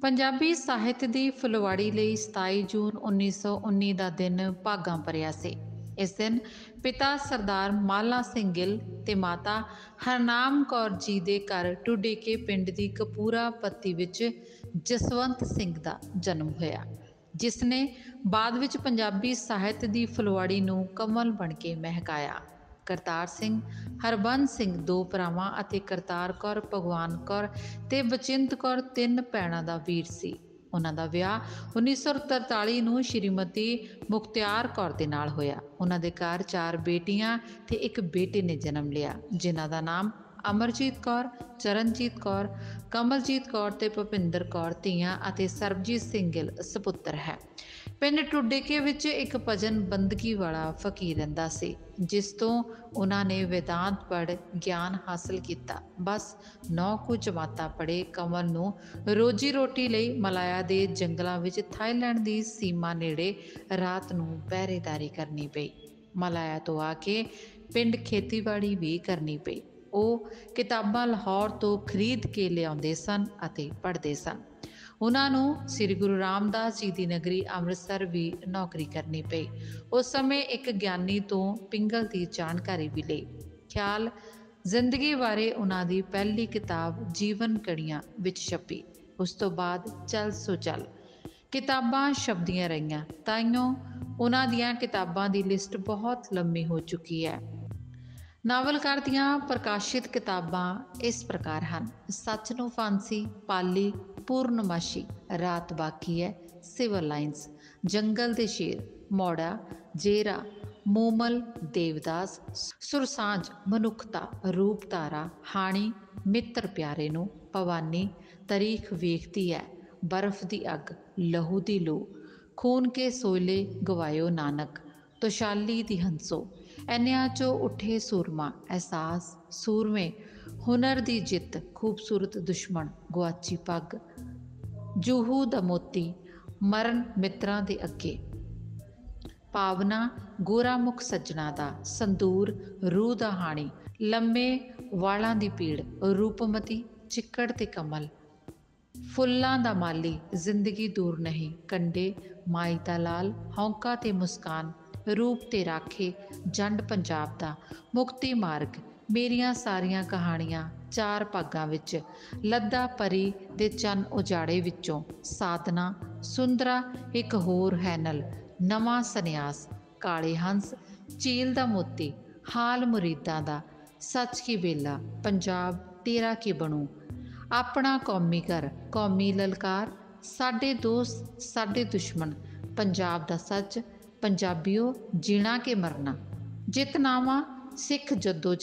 ਪੰਜਾਬੀ ਸਾਹਿਤ ਦੀ ਫੁਲਵਾੜੀ ਲਈ 27 ਜੂਨ 1919 ਦਾ ਦਿਨ ਭਾਗਾਂ ਭਰਿਆ ਸੀ। ਇਸ ਦਿਨ ਪਿਤਾ ਸਰਦਾਰ ਮਾਲਾ ਸਿੰਘ ਗਿੱਲ ਤੇ ਮਾਤਾ ਹਰਨਾਮ ਕੌਰ ਜੀ ਦੇ ਘਰ ਢੁੱਡੇਕੇ ਪਿੰਡ ਦੀ ਕਪੂਰਾ ਪੱਤੀ ਵਿੱਚ ਜਸਵੰਤ ਸਿੰਘ ਦਾ ਜਨਮ ਹੋਇਆ, ਜਿਸ ਨੇ ਬਾਅਦ ਵਿੱਚ ਪੰਜਾਬੀ ਸਾਹਿਤ ਦੀ ਫੁਲਵਾੜੀ ਨੂੰ ਕਮਲ ਬਣ ਕੇ ਮਹਿਕਾਇਆ। ਕਰਤਾਰ ਸਿੰਘ ਹਰਬੰਸ ਸਿੰਘ ਦੋ ਭਰਾਵਾਂ ਅਤੇ ਕਰਤਾਰ ਕੌਰ, ਭਗਵਾਨ ਕੌਰ ਤੇ ਬਚਿੰਤ ਕੌਰ ਤਿੰਨ ਭੈਣਾਂ ਦਾ ਵੀਰ ਸੀ। ਉਹਨਾਂ ਦਾ ਵਿਆਹ 1943 ਨੂੰ ਸ਼੍ਰੀਮਤੀ ਮੁਖਤਿਆਰ ਕੌਰ ਦੇ ਨਾਲ ਹੋਇਆ। ਉਹਨਾਂ ਦੇ ਘਰ 4 ਬੇਟੀਆਂ ਤੇ ਇੱਕ ਬੇਟੇ ਨੇ ਜਨਮ ਲਿਆ, ਜਿਨ੍ਹਾਂ ਦਾ ਨਾਮ ਅਮਰਜੀਤ ਕੌਰ, ਚਰਨਜੀਤ ਕੌਰ, ਕਮਲਜੀਤ ਕੌਰ ਤੇ ਭੁਪਿੰਦਰ ਕੌਰ ਧੀਆਂ ਅਤੇ ਸਰਬਜੀਤ ਸਿੰਘ ਗਿੱਲ ਸਪੁੱਤਰ ਹੈ। ਪਿੰਡ ਢੁੱਡੇਕੇ ਵਿੱਚ ਇੱਕ ਭਜਨ ਬੰਦਗੀ ਵਾਲਾ ਫਕੀਰ ਰਹਿੰਦਾ ਸੀ, ਜਿਸ ਤੋਂ ਉਹਨਾਂ ਨੇ ਵੇਦਾਂਤ ਪੜ੍ਹ ਗਿਆਨ ਹਾਸਲ ਕੀਤਾ। ਬਸ 9 ਕੁ ਜਮਾਤਾਂ ਪੜ੍ਹੇ ਕਮਲ ਨੂੰ ਰੋਜੀ ਰੋਟੀ ਲਈ ਮਲਾਇਆ ਦੇ ਜੰਗਲਾਂ ਵਿੱਚ ਥਾਈਲੈਂਡ ਦੀ ਸੀਮਾ ਨੇੜੇ ਰਾਤ ਨੂੰ ਪਹਿਰੇਦਾਰੀ ਕਰਨੀ ਪਈ। ਮਲਾਇਆ ਤੋਂ ਆ ਕੇ ਪਿੰਡ ਖੇਤੀਬਾੜੀ ਵੀ ਕਰਨੀ ਪਈ। ਉਹ ਕਿਤਾਬਾਂ ਲਾਹੌਰ ਤੋਂ ਖਰੀਦ ਕੇ ਲਿਆਉਂਦੇ ਸਨ ਅਤੇ ਪੜ੍ਹਦੇ ਸਨ। ਉਹਨਾਂ ਨੂੰ ਸ੍ਰੀ ਗੁਰੂ ਰਾਮਦਾਸ ਜੀ ਦੀ ਨਗਰੀ ਅੰਮ੍ਰਿਤਸਰ ਵੀ ਨੌਕਰੀ ਕਰਨੀ ਪਈ। ਉਸ ਸਮੇਂ ਇੱਕ ਗਿਆਨੀ ਤੋਂ ਪਿੰਗਲ ਦੀ ਜਾਣਕਾਰੀ ਵੀ ਲਈ। ਖਿਆਲ ਜ਼ਿੰਦਗੀ ਬਾਰੇ ਉਹਨਾਂ ਦੀ ਪਹਿਲੀ ਕਿਤਾਬ ਜੀਵਨ ਕੜੀਆਂ ਵਿੱਚ ਛਪੀ। ਉਸ ਤੋਂ ਬਾਅਦ ਚੱਲ ਸੋ ਚੱਲ ਕਿਤਾਬਾਂ ਛਪਦੀਆਂ ਰਹੀਆਂ। ਤਾਈਓਂ ਉਹਨਾਂ ਦੀਆਂ ਕਿਤਾਬਾਂ ਦੀ ਲਿਸਟ ਬਹੁਤ ਲੰਮੀ ਹੋ ਚੁੱਕੀ ਹੈ। ਨਾਵਲਕਾਰ ਦੀਆਂ ਪ੍ਰਕਾਸ਼ਿਤ ਕਿਤਾਬਾਂ ਇਸ ਪ੍ਰਕਾਰ ਹਨ: ਸੱਚ ਨੂੰ ਫਾਂਸੀ, ਪਾਲੀ, ਪੂਰਨਮਾਸ਼ੀ, ਰਾਤ ਬਾਕੀ ਹੈ, ਸਿਵਲ ਲਾਈਨਸ, ਜੰਗਲ ਦੇ ਸ਼ੇਰ, ਮੋੜਾ, ਜੇਰਾ, ਮੂਮਲ, ਦੇਵਦਾਸ, ਸੁਰਸਾਂਝ, ਮਨੁੱਖਤਾ, ਰੂਪਧਾਰਾ, ਹਾਣੀ, ਮਿੱਤਰ ਪਿਆਰੇ ਨੂੰ, ਭਵਾਨੀ, ਤਾਰੀਖ ਵੇਖਦੀ ਹੈ, ਬਰਫ਼ ਦੀ ਅੱਗ, ਲਹੂ ਦੀ ਲੂ, ਖੂਨ ਕੇ ਸੋਇਲੇ ਗਵਾਇਓ ਨਾਨਕ, ਤੋਸ਼ਾਲੀ ਦੀ ਹੰਸੋ, ਇੰਨਿਆਂ 'ਚੋਂ ਉੱਠੇ ਸੂਰਮਾ, ਅਹਿਸਾਸ, ਸੂਰਮੇ, ਹੁਨਰ ਦੀ ਜਿੱਤ, ਖੂਬਸੂਰਤ ਦੁਸ਼ਮਣ, ਗੁਆਚੀ ਪੱਗ, ਜੂਹੂ ਦਾ ਮੋਤੀ, ਮਰਨ ਮਿੱਤਰਾਂ ਦੇ ਅੱਗੇ, ਭਾਵਨਾ, ਗੋਰਾ ਮੁਖ ਸੱਜਣਾ ਦਾ, ਸੰਦੂਰ, ਰੂਹ ਦਾ ਹਾਣੀ, ਲੰਮੇ ਵਾਲਾਂ ਦੀ ਪੀੜ, ਰੂਪਮਤੀ, ਚਿੱਕੜ ਤੇ ਕਮਲ, ਫੁੱਲਾਂ ਦਾ ਮਾਲੀ, ਜ਼ਿੰਦਗੀ ਦੂਰ ਨਹੀਂ, ਕੰਡੇ, ਮਾਈ ਦਾ ਲਾਲ, ਹੌਂਕਾ ਤੇ ਮੁਸਕਾਨ, ਰੂਪ ਤੇ ਰਾਖੇ, ਜੰਡ ਪੰਜਾਬ ਦਾ, ਮੁਕਤੀ ਮਾਰਗ, ਮੇਰੀਆਂ ਸਾਰੀਆਂ ਕਹਾਣੀਆਂ 4 ਭਾਗਾਂ ਵਿੱਚ, ਲੱਦਾ ਪਰੀ ਦੇ ਚੰਨ ਉਜਾੜੇ ਵਿੱਚੋਂ, ਸਾਧਨਾ, ਸੁੰਦਰਾ, ਇੱਕ ਹੋਰ ਹੈਨਲ, ਨਵਾਂ ਸੰਨਿਆਸ, ਕਾਲੇ ਹੰਸ, ਝੀਲ ਦਾ ਮੋਤੀ, ਹਾਲ ਮੁਰੀਦਾਂ ਦਾ, ਸੱਚ ਕੀ ਬੇਲਾ, ਪੰਜਾਬ ਤੇਰਾ ਕੀ ਬਣੂ, ਆਪਣਾ ਕੌਮੀ ਘਰ, ਕੌਮੀ ਲਲਕਾਰ, ਸਾਡੇ ਦੋਸਤ ਸਾਡੇ ਦੁਸ਼ਮਣ, ਪੰਜਾਬ ਦਾ ਸੱਚ, ਪੰਜਾਬੀਓ ਜੀਣਾ ਕੇ ਮਰਨਾ, ਜਿਤਨਾਮਾ, ਸਿੱਖ ਜੱਦੋ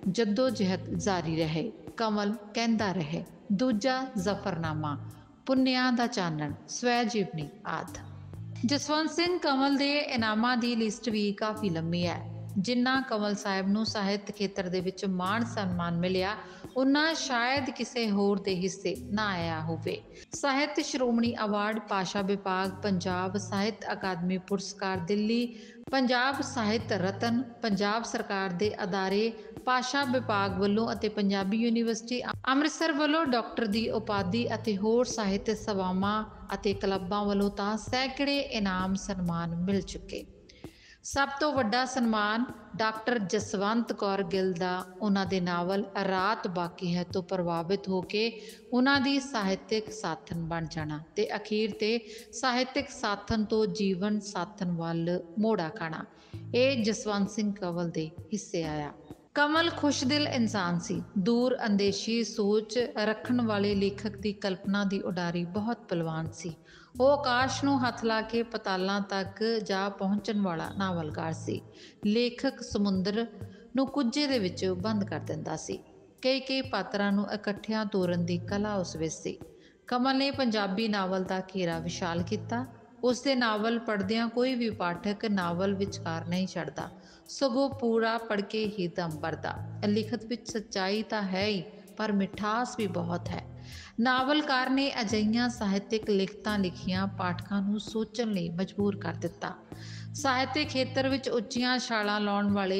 ਜਹਿਦ ਜਾਰੀ ਰਹੇ, ਕਮਲ ਕਹਿੰਦਾ ਰਹੇ, ਦੂਜਾ ਜ਼ਫਰਨਾਮਾ, ਪੁੰਨਿਆਂ ਦਾ ਚਾਨਣ, ਸਵੈ ਜੀਵਨੀ ਆਦਿ। ਜਸਵੰਤ ਸਿੰਘ ਕਮਲ ਦੇ ਇਨਾਮਾਂ ਦੀ ਲਿਸਟ ਵੀ ਕਾਫੀ ਲੰਮੀ ਹੈ। ਜਿੰਨਾ ਕਮਲ ਸਾਹਿਬ ਨੂੰ ਸਾਹਿਤ ਖੇਤਰ ਦੇ ਵਿੱਚ ਮਾਣ ਸਨਮਾਨ ਮਿਲਿਆ, ਉਨਾ ਸ਼ਾਇਦ ਕਿਸੇ ਹੋਰ ਦੇ ਹਿੱਸੇ ਨਾ ਆਇਆ ਹੋਵੇ। ਸਾਹਿਤ ਸ਼੍ਰੋਮਣੀ ਅਵਾਰਡ, ਭਾਸ਼ਾ ਵਿਭਾਗ, ਪੰਜਾਬ ਸਾਹਿਤ ਅਕਾਦਮੀ ਪੁਰਸਕਾਰ ਦਿੱਲੀ, ਪੰਜਾਬ ਸਾਹਿਤ ਰਤਨ, ਪੰਜਾਬ ਸਰਕਾਰ ਦੇ ਅਦਾਰੇ, ਭਾਸ਼ਾ ਵਿਭਾਗ ਵੱਲੋਂ ਅਤੇ ਪੰਜਾਬੀ ਯੂਨੀਵਰਸਿਟੀ ਅੰਮ੍ਰਿਤਸਰ ਵੱਲੋਂ ਡਾਕਟਰ ਦੀ ਉਪਾਧੀ ਅਤੇ ਹੋਰ ਸਾਹਿਤ ਸਭਾਵਾਂ ਅਤੇ ਕਲੱਬਾਂ ਵੱਲੋਂ ਤਾਂ ਸੈਂਕੜੇ ਇਨਾਮ ਸਨਮਾਨ ਮਿਲ ਚੁੱਕੇ। ਸਭ ਤੋਂ ਵੱਡਾ ਸਨਮਾਨ ਡਾਕਟਰ ਜਸਵੰਤ ਕੌਰ ਗਿੱਲ ਦਾ ਉਹਨਾਂ ਦੇ ਨਾਵਲ ਰਾਤ ਬਾਕੀ ਹੈ ਤੋਂ ਪ੍ਰਭਾਵਿਤ ਹੋ ਕੇ ਉਹਨਾਂ ਦੀ ਸਾਹਿਤਕ ਸਾਥਣ ਬਣ ਜਾਣਾ ਤੇ ਅਖੀਰ ਤੇ ਸਾਹਿਤਕ ਸਾਥਣ ਤੋਂ ਜੀਵਨ ਸਾਥਣ ਵੱਲ ਮੋੜਾ ਖਾਣਾ, ਇਹ ਜਸਵੰਤ ਸਿੰਘ ਕਮਲ ਦੇ ਹਿੱਸੇ ਆਇਆ। ਕਮਲ ਖੁਸ਼ਦਿਲ ਇਨਸਾਨ ਸੀ। ਦੂਰ ਅੰਦੇਸ਼ੀ ਸੋਚ ਰੱਖਣ ਵਾਲੇ ਲੇਖਕ ਦੀ ਕਲਪਨਾ ਦੀ ਉਡਾਰੀ ਬਹੁਤ ਬਲਵਾਨ ਸੀ। ਉਹ ਆਕਾਸ਼ ਨੂੰ ਹੱਥ ਲਾ ਕੇ ਪਤਾਲਾਂ ਤੱਕ ਜਾ ਪਹੁੰਚਣ ਵਾਲਾ ਨਾਵਲਕਾਰ ਸੀ। ਲੇਖਕ ਸਮੁੰਦਰ ਨੂੰ ਕੁੱਜੇ ਦੇ ਵਿੱਚ ਬੰਦ ਕਰ ਦਿੰਦਾ ਸੀ। ਕਈ ਪਾਤਰਾਂ ਨੂੰ ਇਕੱਠਿਆਂ ਤੋਰਨ ਦੀ ਕਲਾ ਉਸ ਵਿੱਚ ਸੀ। ਕਮਲ ਨੇ ਪੰਜਾਬੀ ਨਾਵਲ ਦਾ ਘੇਰਾ ਵਿਸ਼ਾਲ ਕੀਤਾ। ਉਸ ਦੇ ਨਾਵਲ ਪੜ੍ਹਦਿਆਂ ਕੋਈ ਵੀ ਪਾਠਕ ਨਾਵਲ ਵਿਚਕਾਰ ਨਹੀਂ ਛੱਡਦਾ, ਸਗੋਂ ਪੂਰਾ ਪੜ੍ਹ ਕੇ ਹੀ ਦਮ ਭਰਦਾ। ਲਿਖਤ ਵਿੱਚ ਸੱਚਾਈ ਤਾਂ ਹੈ ਹੀ, ਪਰ ਮਿਠਾਸ ਵੀ ਬਹੁਤ ਹੈ। ਨਾਵਲਕਾਰ ਨੇ ਅਜਿਹੀਆਂ ਸਾਹਿਤਕ ਲਿਖਤਾਂ ਲਿਖੀਆਂ, ਪਾਠਕਾਂ ਨੂੰ ਸੋਚਣ ਲਈ ਮਜਬੂਰ ਕਰ ਦਿੱਤਾ। ਸਾਹਿਤਕ ਖੇਤਰ ਵਿੱਚ ਉੱਚੀਆਂ ਛਾਲਾਂ ਲਾਉਣ ਵਾਲੇ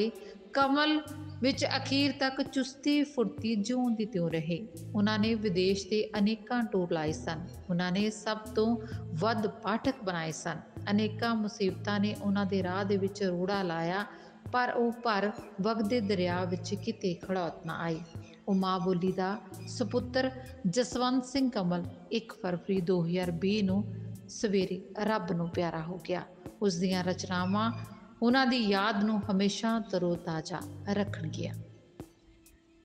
ਕਮਲ ਵਿੱਚ ਅਖੀਰ ਤੱਕ ਚੁਸਤੀ ਫੁਰਤੀ ਜਿਉਂ ਦੀ ਤਿਉਂ ਰਹੇ। ਉਹਨਾਂ ਨੇ ਵਿਦੇਸ਼ ਦੇ ਅਨੇਕਾਂ ਟੂਰ ਲਾਏ ਸਨ। ਉਹਨਾਂ ਨੇ ਸਭ ਤੋਂ ਵੱਧ ਪਾਠਕ ਬਣਾਏ ਸਨ। ਅਨੇਕਾਂ ਮੁਸੀਬਤਾਂ ਨੇ ਉਹਨਾਂ ਦੇ ਰਾਹ ਦੇ ਵਿੱਚ ਰੋੜਾ ਲਾਇਆ, ਪਰ ਉਹ ਭਰ ਵਗਦੇ ਦਰਿਆ ਵਿੱਚ ਕਿਤੇ ਖੜੌਤ ਨਾ ਆਈ। ਉਹ ਮਾਂ ਬੋਲੀ ਦਾ ਸੁਪੁੱਤਰ ਜਸਵੰਤ ਸਿੰਘ ਕਮਲ 1 ਫਰਵਰੀ 2020 ਨੂੰ ਸਵੇਰੇ ਰੱਬ ਨੂੰ ਪਿਆਰਾ ਹੋ ਗਿਆ। ਉਸ ਦੀਆਂ ਰਚਨਾਵਾਂ ਉਹਨਾਂ ਦੀ ਯਾਦ ਨੂੰ ਹਮੇਸ਼ਾ ਤਰੋ ਤਾਜ਼ਾ ਰੱਖਣਗੀਆਂ।